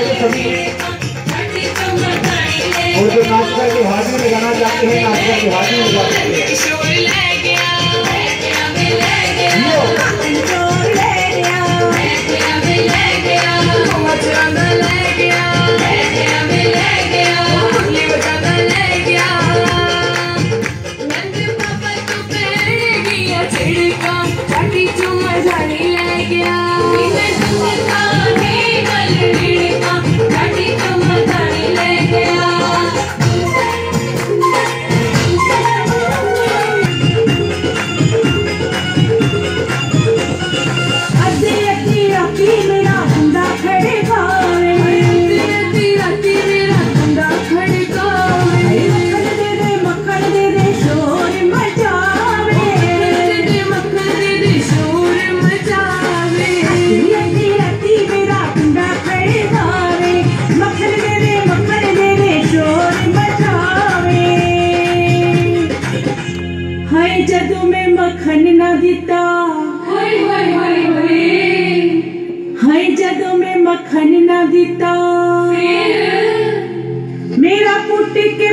सभी और जो नाचकर की हाजिरी लगाना चाहते हैं नाचकर की हाजिरी लगा सकते हैं। जदों में मक्खन ना दिता हाय जदों में मक्खन ना दिता मेरा पुट के